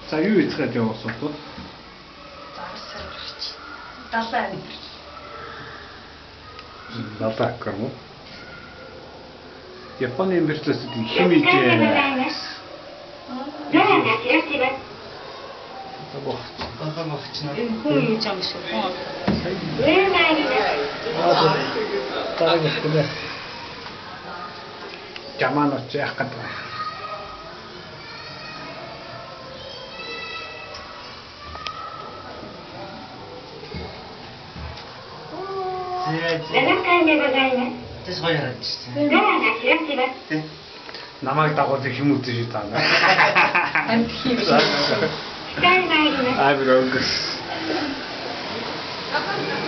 За юу хийхэд явуулсан бэ? Далаа. Далаа гэрмүү. Японы императорс химиж Хүн хийж байгаа юм шиг. Тараг ихтэй. Жаманоч яах гэдэг. Тэс гоё харагдчихсан. Намайг дагуулж хүмүүст шүү таа. Амт хийх. I'm wrong.